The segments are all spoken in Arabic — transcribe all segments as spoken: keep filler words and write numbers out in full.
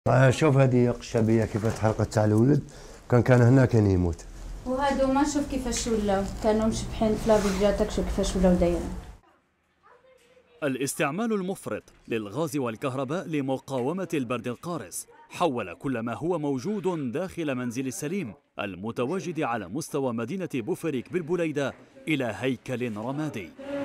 شوف هذه قشابيه كيف تحرقت تاع الولد، كان كان هنا كان يموت. وهادو ما شوف كيفاش ولاو، كانوا مشبحين في لافيدياتك، شوف كيفاش ولاو دايرين. الاستعمال المفرط للغاز والكهرباء لمقاومة البرد القارس حول كل ما هو موجود داخل منزل السليم المتواجد على مستوى مدينة بوفريك بالبليدة إلى هيكل رمادي.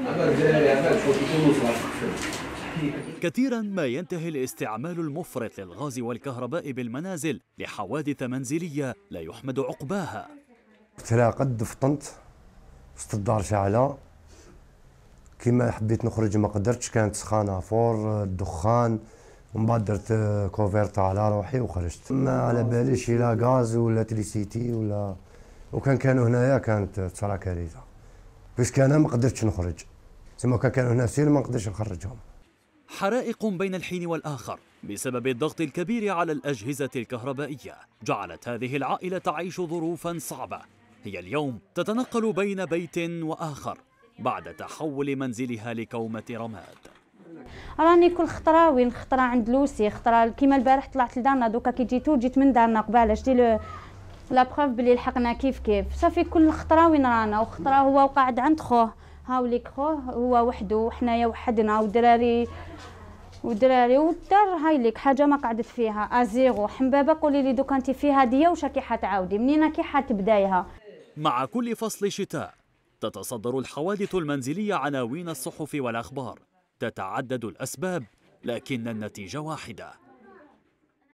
كثيرا ما ينتهي الاستعمال المفرط للغاز والكهرباء بالمنازل لحوادث منزلية لا يحمد عقباها. ترى قد فطنت وسط الدار شاعلة، كيما حبيت نخرج ما قدرتش، كانت سخانة فور الدخان، ومن بعد درت كوفيرتا على روحي وخرجت. ما على باليش لا غاز ولا تريسيتي ولا، وكان كانوا هنايا كانت تصرا كارثة، بس انا ما قدرتش نخرج، تما كان كانوا هنا سير ما نقدرش نخرجهم. حرائق بين الحين والآخر بسبب الضغط الكبير على الأجهزة الكهربائية جعلت هذه العائلة تعيش ظروفا صعبة. هي اليوم تتنقل بين بيت وآخر بعد تحول منزلها لكومة رماد. راني كل خطره وين خطره عند لوسي، خطره كيما البارح طلعت لدارنا، دوكا كي جيتو جيت من دارنا قباله شتي لا بروف بلي لحقنا كيف كيف صافي. كل خطره وين رانا، وخطره هو قاعد عند خوه، هاوليك خوه هو وحده وحنايا وحدنا ودراري ودراري والدار هاي ليك حاجه ما قعدت فيها ازيرو. حمبابه قولي لي دوكا انت فيها ديه واش راكي حتعاودي منين كي حتبدايها. مع كل فصل شتاء تتصدر الحوادث المنزلية عناوين الصحف والأخبار، تتعدد الأسباب لكن النتيجة واحدة.